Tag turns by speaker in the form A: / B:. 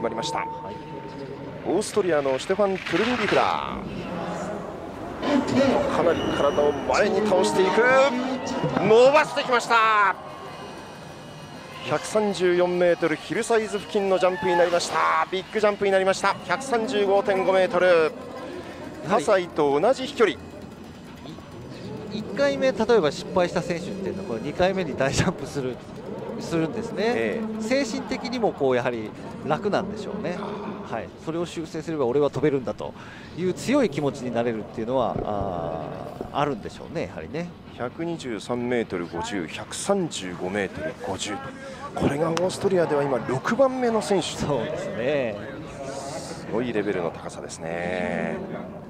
A: 決まりました。オーストリアのシュテファン・トゥルンビフラー、かなり体を前に倒していく、伸ばしてきました。134メートルヒルサイズ付近のジャンプになりました。ビッグジャンプになりました。135.5 メートル、葛西と同じ飛距離。
B: 1回目例えば失敗した選手っていうのはこれ2回目に大ジャンプするんですね、精神的にもこうやはり楽なんでしょうね。はい、それを修正すれば俺は飛べるんだという強い気持ちになれるっていうのはあるんでしょうね、やはりね。
A: 123メートル50、135メートル50、これがオーストリアでは今6番目の選手。
B: そうですね、
A: すごいレベルの高さですね。